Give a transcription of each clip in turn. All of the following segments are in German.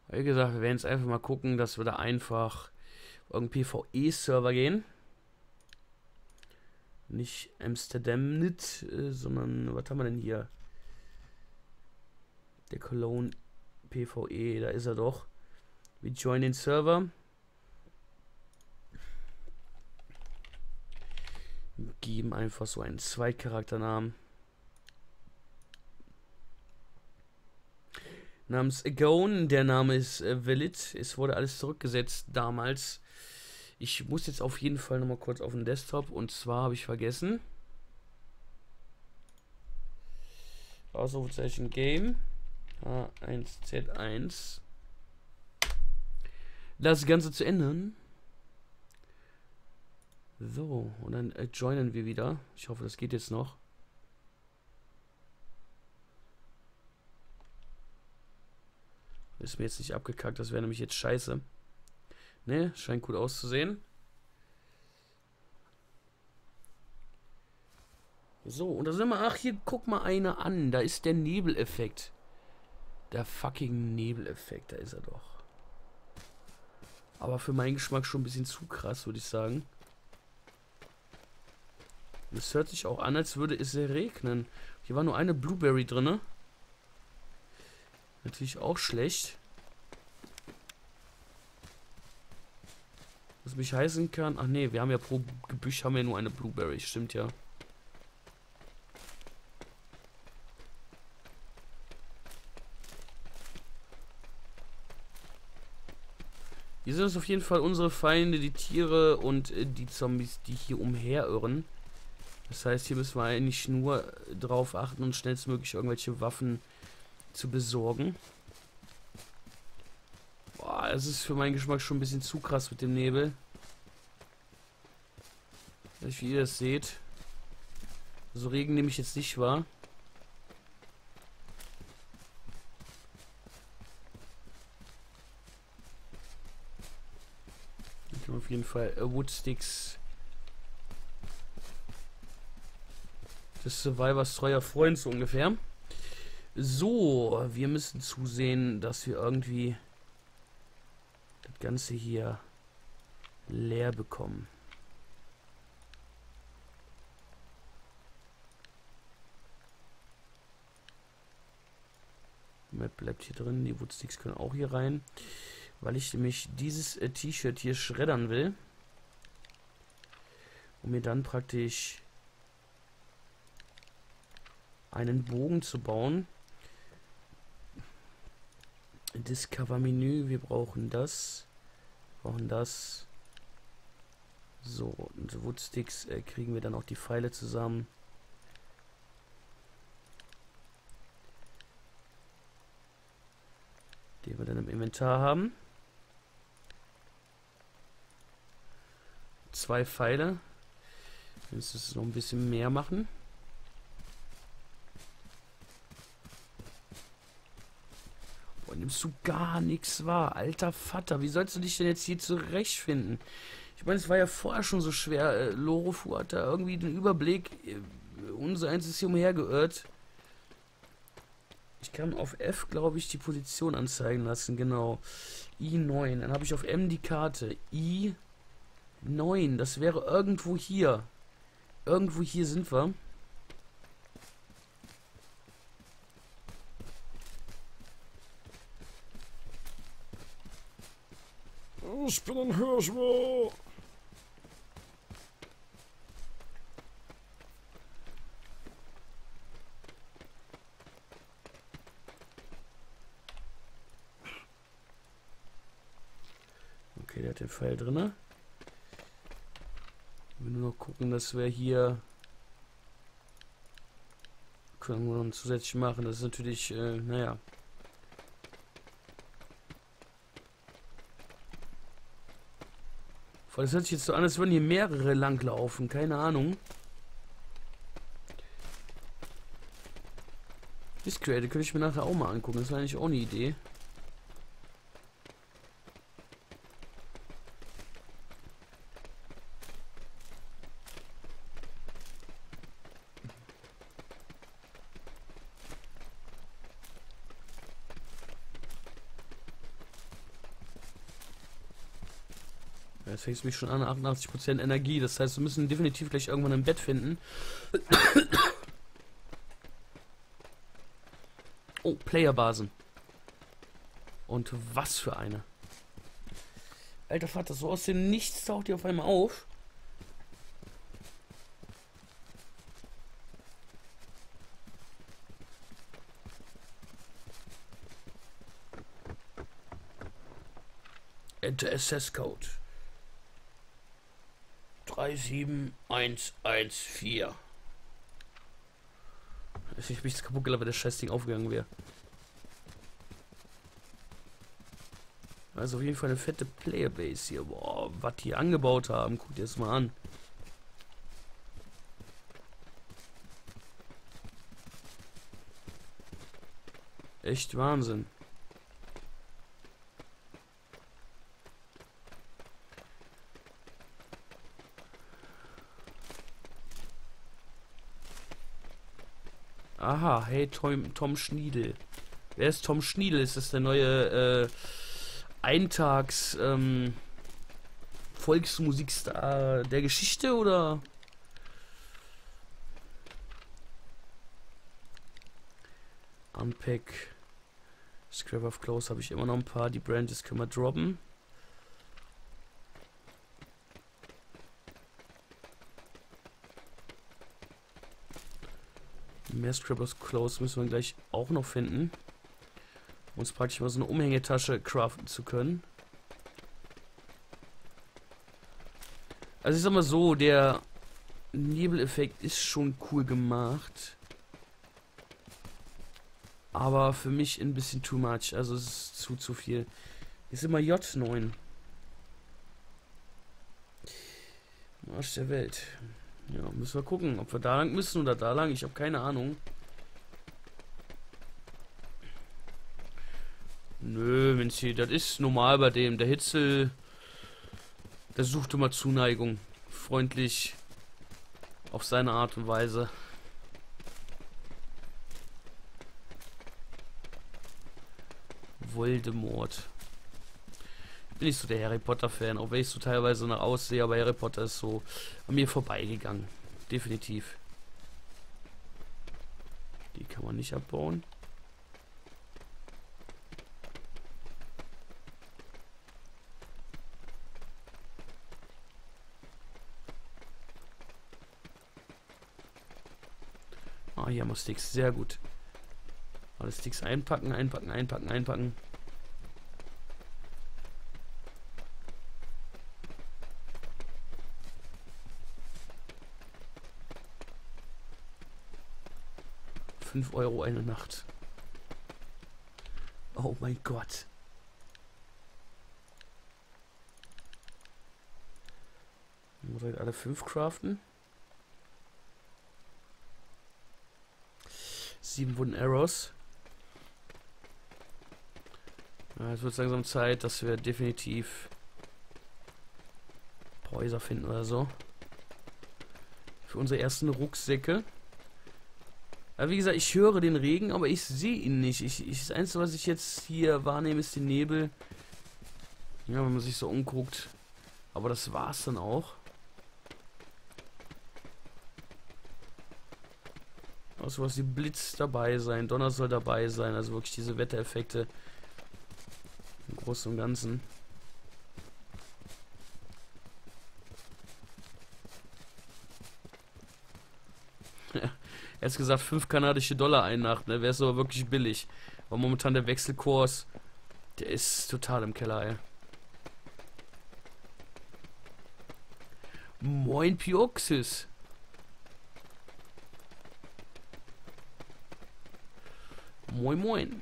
Wie gesagt, wir werden jetzt einfach mal gucken, dass wir da einfach auf irgendeinen PvE-Server gehen. Nicht Amsterdam nicht, sondern, was haben wir denn hier? Der Cologne PvE, da ist er doch. Wir joinen den Server. Geben einfach so einen Zweitcharakternamen. Namens Agone, der Name ist valid. Es wurde alles zurückgesetzt damals. Ich muss jetzt auf jeden Fall nochmal kurz auf den Desktop. Und zwar habe ich vergessen. Ausrufezeichen Game. H1Z1. Das Ganze zu ändern. So, und dann joinen wir wieder. Ich hoffe, das geht jetzt noch. Ist mir jetzt nicht abgekackt, das wäre nämlich jetzt scheiße. Ne, scheint gut auszusehen. So, und da sind wir. Ach, hier, guck mal einer an. Da ist der Nebeleffekt. Der fucking Nebeleffekt, da ist er doch. Aber für meinen Geschmack schon ein bisschen zu krass, würde ich sagen. Es hört sich auch an, als würde es regnen. Hier war nur eine Blueberry drin. Natürlich auch schlecht. Was mich heißen kann. Ach nee, wir haben ja pro Gebüsch haben wir nur eine Blueberry. Stimmt ja. Hier sind es auf jeden Fall unsere Feinde, die Tiere und die Zombies, die hier umherirren. Das heißt, hier müssen wir eigentlich nur drauf achten und schnellstmöglich irgendwelche Waffen zu besorgen. Boah, es ist für meinen Geschmack schon ein bisschen zu krass mit dem Nebel. Wie ihr das seht. So Regen nehme ich jetzt nicht wahr. Ich habe auf jeden Fall Woodsticks. Des Survivors treuer Freund so ungefähr. So, wir müssen zusehen, dass wir irgendwie das Ganze hier leer bekommen. Map bleibt hier drin, die Woodsticks können auch hier rein. Weil ich nämlich dieses T-Shirt hier schreddern will. Um mir dann praktisch einen Bogen zu bauen. Discover-Menü, wir brauchen das. So, und Woodsticks kriegen wir dann auch die Pfeile zusammen. Die wir dann im Inventar haben. 2 Pfeile. Jetzt ist es noch ein bisschen mehr machen. Boah, nimmst du gar nichts wahr, alter Vater. Wie sollst du dich denn jetzt hier zurechtfinden? Ich meine, es war ja vorher schon so schwer. Lorofu hat da irgendwie den Überblick. Unser eins ist hier umhergeirrt. Ich kann auf F, glaube ich, die Position anzeigen lassen. Genau. I9. Dann habe ich auf M die Karte. I9. Das wäre irgendwo hier. Irgendwo hier sind wir. Ich bin ein Hirschwurm. Okay, der hat den Pfeil drin. Wir nur noch gucken, dass wir hier können wir noch zusätzlich machen. Das ist natürlich, naja. Weil das hört sich jetzt so an, als würden hier mehrere langlaufen. Keine Ahnung. Discreate könnte ich mir nachher auch mal angucken. Das war eigentlich auch eine Idee. Jetzt fängst du mich schon an, 88% Energie. Das heißt, wir müssen definitiv gleich irgendwann ein Bett finden. Oh, Playerbasen. Und was für eine. Alter Vater, so aus dem Nichts taucht die auf einmal auf. Enter Access Code 37114. Ich bin kaputt gelaufen, wenn das Scheißding aufgegangen wäre. Also auf jeden Fall eine fette Playerbase hier. Boah, was die angebaut haben. Guck dir das mal an. Echt Wahnsinn. Aha, hey Tom Schniedel. Wer ist Tom Schniedel? Ist das der neue Eintags Volksmusikstar der Geschichte oder? Unpack. Scrap of Clothes habe ich immer noch ein paar. Die Branches können wir droppen. Mehr Scrap of Clothes müssen wir gleich auch noch finden. Um uns praktisch mal so eine Umhängetasche craften zu können. Also ich sag mal so, der Nebeleffekt ist schon cool gemacht. Aber für mich ein bisschen too much. Also es ist zu viel. Ist immer J9. Arsch der Welt. Ja, müssen wir gucken, ob wir da lang müssen oder da lang. Ich habe keine Ahnung. Nö, Vinci, das ist normal bei dem. Der Hitzel, der sucht immer Zuneigung. Freundlich. Auf seine Art und Weise. Voldemort. Ich bin nicht so der Harry Potter Fan, auch wenn ich so teilweise nach aussehe, aber Harry Potter ist so an mir vorbeigegangen. Definitiv. Die kann man nicht abbauen. Ah, hier haben wir Sticks. Sehr gut. Alle Sticks einpacken, einpacken, einpacken, einpacken. €5 eine Nacht. Oh mein Gott. Muss halt alle 5 craften. 7 Wooden Arrows. Ja, es wird langsam Zeit, dass wir definitiv Häuser finden oder so. Für unsere ersten Rucksäcke. Aber wie gesagt, ich höre den Regen, aber ich sehe ihn nicht. Das Einzige, was ich jetzt hier wahrnehme, ist den Nebel. Ja, wenn man sich so umguckt. Aber das war's dann auch. Also was die Blitz dabei sein, Donner soll dabei sein, also wirklich diese Wettereffekte im Großen und Ganzen. Er hat gesagt, 5 kanadische Dollar eine Nacht, ne? Wäre es aber wirklich billig. Aber momentan der Wechselkurs, der ist total im Keller, ey. Moin Pioxis. Moin moin.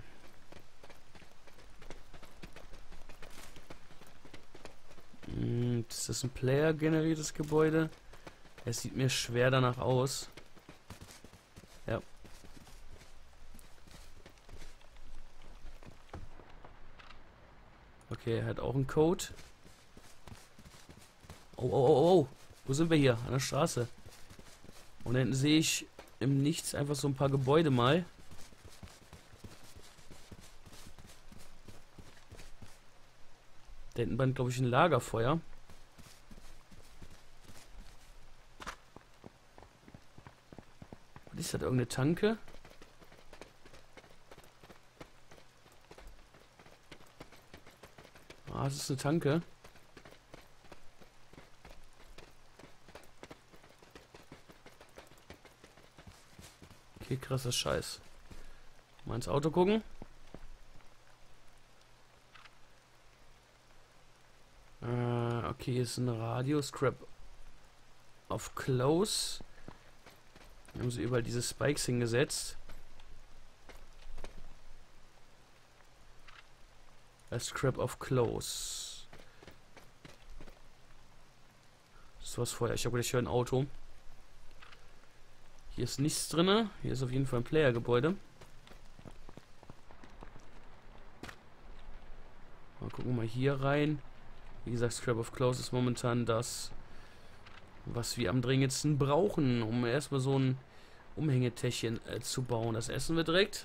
Ist das ein Player-generiertes Gebäude? Es sieht mir schwer danach aus. Ja. Okay, er hat auch einen Code. Oh, oh, oh, oh. Wo sind wir hier? An der Straße. Und da hinten sehe ich im Nichts einfach so ein paar Gebäude mal. Da hinten brennt, glaube ich, ein Lagerfeuer. Ist das irgendeine Tanke? Ah, das ist eine Tanke. Okay, krasser Scheiß. Mal ins Auto gucken. Okay, hier ist ein Radio. Scrap of Close. Hier haben sie überall diese Spikes hingesetzt. A Scrap of Close. Das war's vorher. Ich habe gleich hier ein Auto. Hier ist nichts drin. Hier ist auf jeden Fall ein Player-Gebäude. Mal gucken wir mal hier rein. Wie gesagt, Scrap of Close ist momentan das, was wir am dringendsten brauchen, um erstmal so ein Umhängetäschchen zu bauen. Das essen wir direkt.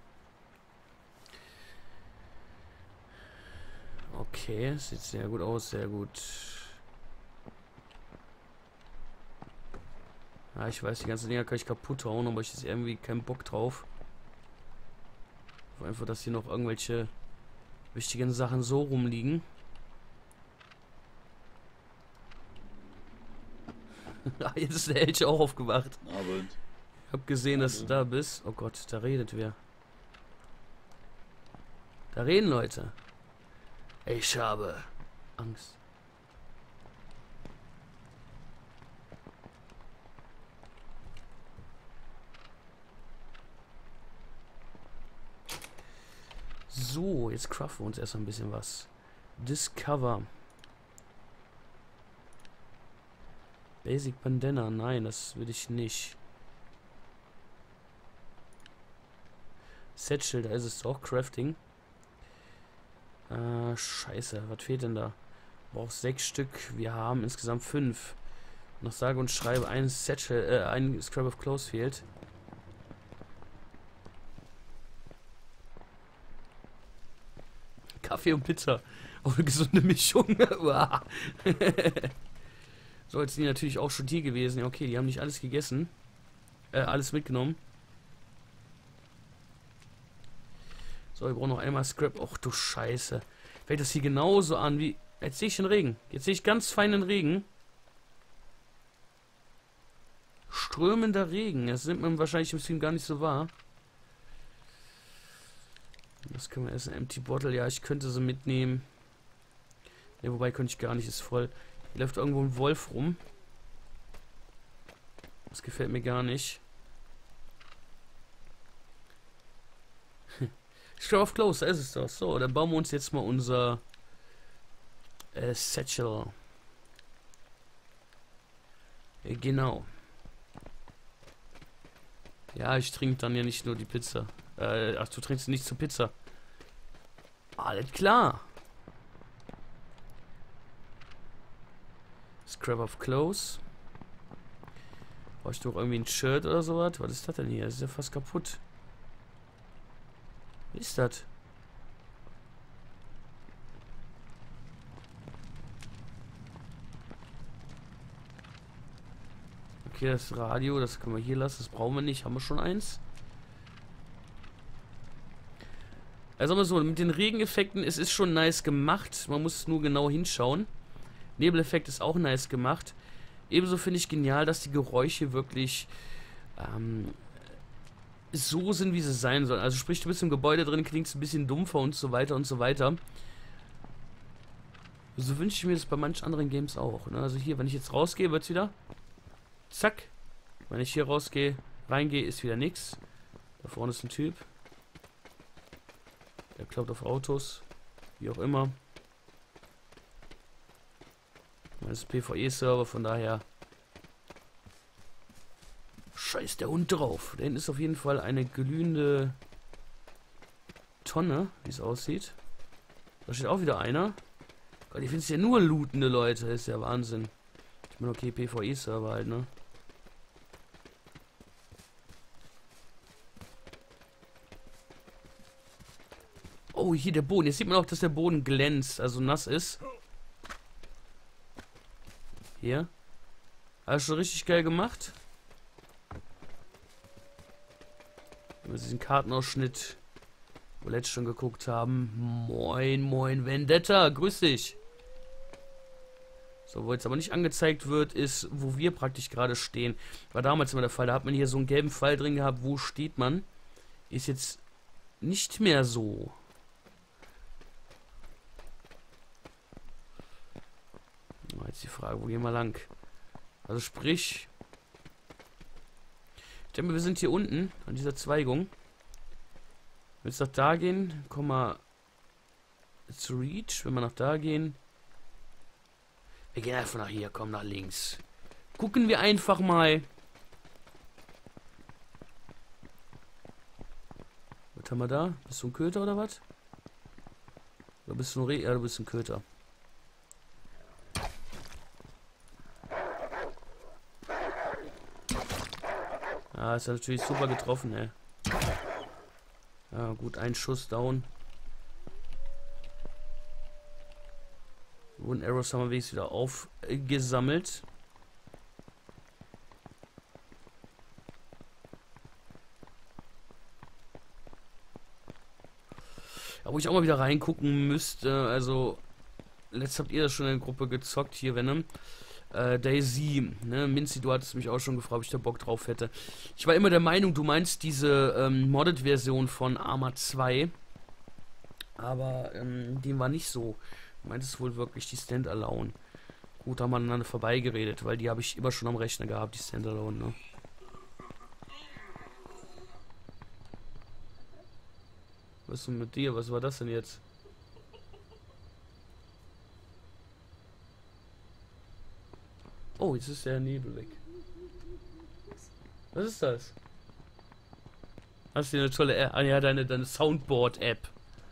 Okay, sieht sehr gut aus, sehr gut. Ja, ich weiß, die ganzen Dinger kann ich kaputt hauen, aber ich habe irgendwie keinen Bock drauf. Einfach, dass hier noch irgendwelche wichtigen Sachen so rumliegen. Jetzt ist der Elch auch aufgewacht. Abend. Ich hab gesehen, dass du da bist. Oh Gott, da redet wer. Da reden Leute. Ich habe Angst. So, jetzt craften wir uns erst ein bisschen was. Discover. Basic Bandana. Nein, das will ich nicht. Set-Schild, da ist es doch. Crafting. Scheiße, was fehlt denn da? Brauchst 6 Stück. Wir haben insgesamt 5. Noch sage und schreibe, ein Set-Schild, ein Scrap of Clothes fehlt. Kaffee und Pizza. Auch eine gesunde Mischung. So, jetzt sind die natürlich auch schon hier gewesen. Ja, okay, die haben nicht alles gegessen. Alles mitgenommen. So, wir brauchen noch einmal Scrap. Och du Scheiße. Fällt das hier genauso an wie... Jetzt sehe ich den Regen. Jetzt sehe ich ganz feinen Regen. Strömender Regen. Das nimmt man wahrscheinlich im Stream gar nicht so wahr. Das können wir essen. Empty Bottle. Ja, ich könnte sie mitnehmen. Ne, wobei könnte ich gar nicht. Ist voll. Hier läuft irgendwo ein Wolf rum. Das gefällt mir gar nicht. Scrap of Close, da ist es doch. So, dann bauen wir uns jetzt mal unser Satchel. Genau. Ja, ich trinke dann ja nicht nur die Pizza. Ach, du trinkst nicht zur Pizza. Alles klar. Scrap of Clothes. Brauche ich noch irgendwie ein Shirt oder sowas? Was ist das denn hier? Das ist ja fast kaputt. Wie ist das? Okay, das Radio, das können wir hier lassen. Das brauchen wir nicht. Haben wir schon eins? Also mal so, mit den Regeneffekten, es ist schon nice gemacht. Man muss nur genau hinschauen. Nebeleffekt ist auch nice gemacht. Ebenso finde ich genial, dass die Geräusche wirklich so sind, wie sie sein sollen. Also sprich, du bist im Gebäude drin, klingst ein bisschen dumpfer und so weiter und so weiter. So wünsche ich mir das bei manchen anderen Games auch. Ne? Also hier, wenn ich jetzt rausgehe, wird es wieder zack. Wenn ich hier rausgehe, reingehe, ist wieder nichts. Da vorne ist ein Typ. Der klaut auf Autos. Wie auch immer. Das ist PvE-Server, von daher scheiß der Hund drauf. Da hinten ist auf jeden Fall eine glühende Tonne, wie es aussieht. Da steht auch wieder einer. Gott, ich finde es ja nur lootende Leute. Das ist ja Wahnsinn. Ich meine, okay, PvE-Server halt, ne? Oh, hier der Boden. Jetzt sieht man auch, dass der Boden glänzt, also nass ist. Hier. Hast du schon richtig geil gemacht. Wenn wir diesen Kartenausschnitt, wo wir letztes schon geguckt haben. Moin, moin, Vendetta, grüß dich. So, wo jetzt aber nicht angezeigt wird, ist, wo wir praktisch gerade stehen. War damals immer der Fall, da hat man hier so einen gelben Pfeil drin gehabt, wo steht man. Ist jetzt nicht mehr so. Jetzt die Frage, wo gehen wir lang? Also sprich, ich denke, wir sind hier unten an dieser Zweigung. Wenn wir jetzt nach da gehen, kommen wir zu Reach. Wenn wir nach da gehen, wir gehen einfach nach hier, komm nach links. Gucken wir einfach mal. Was haben wir da? Bist du ein Köter oder was? Oder bist du ein Reh? Ja, du bist ein Köter. Ah, ist natürlich super getroffen, ey. Ja, gut, ein Schuss down. Und Arrows haben wir wenigstens wieder aufgesammelt. Ja, wo ich auch mal wieder reingucken müsste, also, letzt habt ihr das schon in der Gruppe gezockt, hier, Venom. Daisy, ne, Minzi, du hattest mich auch schon gefragt, ob ich da Bock drauf hätte. Ich war immer der Meinung, du meinst diese Modded-Version von Arma 2. Aber dem war nicht so. Du meintest wohl wirklich die Standalone. Gut, haben wir aneinander vorbeigeredet, weil die habe ich immer schon am Rechner gehabt, die Standalone, ne? Was ist denn mit dir? Was war das denn jetzt? Oh, jetzt ist der Nebel weg. Was ist das? Hast du eine tolle App? Ah ja, deine Soundboard-App.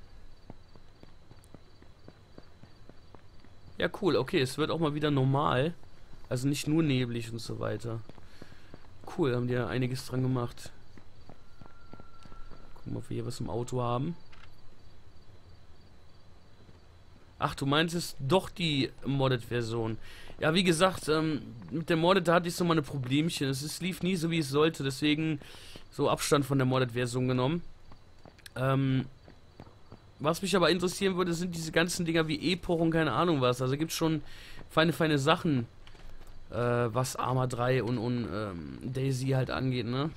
Ja, cool. Okay, es wird auch mal wieder normal. Also nicht nur neblig und so weiter. Cool, haben die ja einiges dran gemacht. Gucken wir, ob wir hier was im Auto haben. Ach, du meintest doch die Modded-Version. Ja, wie gesagt, mit der Modded, da hatte ich so meine Problemchen. Es lief nie so, wie es sollte. Deswegen so Abstand von der Modded-Version genommen. Was mich aber interessieren würde, sind diese ganzen Dinger wie Epoch und keine Ahnung was. Also gibt es schon feine Sachen, was Arma 3 und Daisy halt angeht, ne?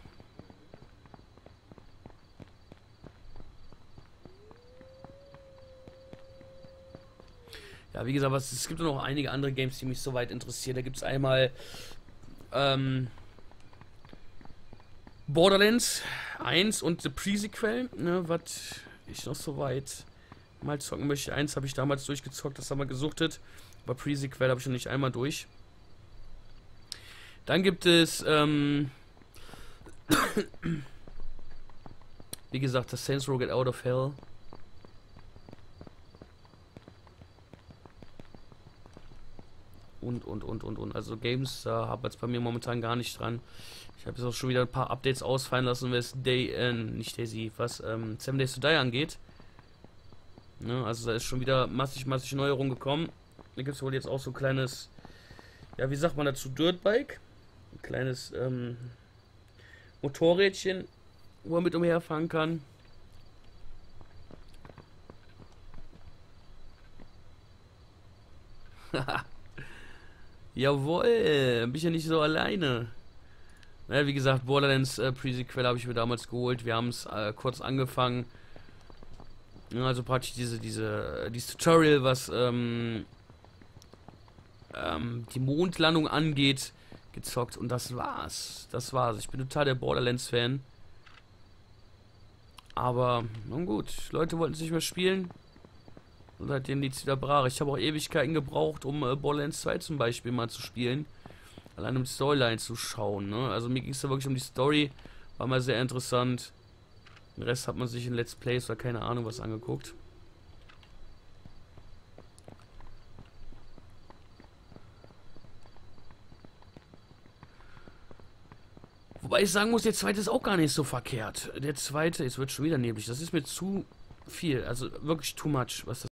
Ja, wie gesagt, es gibt noch einige andere Games, die mich soweit interessieren. Da gibt es einmal Borderlands 1 und The Pre-Sequel, ne, was ich noch soweit mal zocken möchte. 1 habe ich damals durchgezockt, das haben wir gesuchtet. Aber Pre-Sequel habe ich noch nicht einmal durch. Dann gibt es, wie gesagt, das Saints Row Get Out of Hell. Und. Also Games, da habe jetzt bei mir momentan gar nicht dran. Ich habe jetzt auch schon wieder ein paar Updates ausfallen lassen, was nicht Daisy, was 7 Days to Die angeht. Ne, also da ist schon wieder massig Neuerung gekommen. Da gibt es wohl jetzt auch so ein kleines, ja, wie sagt man dazu, Dirtbike. Ein kleines Motorrädchen, wo er mit umherfahren kann. Jawohl, bin ich ja nicht so alleine. Naja, wie gesagt, Borderlands Pre-Sequel habe ich mir damals geholt. Wir haben es kurz angefangen. Ja, also praktisch dieses Tutorial, was die Mondlandung angeht, gezockt. Und das war's. Das war's. Ich bin total der Borderlands-Fan. Aber, nun gut, Leute wollten es nicht mehr spielen. Und seitdem liegt es wieder brach. Ich habe auch Ewigkeiten gebraucht, um Borderlands 2 zum Beispiel mal zu spielen. Allein um die Storyline zu schauen, ne? Also mir ging es da wirklich um die Story. War mal sehr interessant. Den Rest hat man sich in Let's Plays oder keine Ahnung was angeguckt. Wobei ich sagen muss, der zweite ist auch gar nicht so verkehrt. Der zweite, es wird schon wieder neblig. Das ist mir zu viel. Also wirklich too much, was das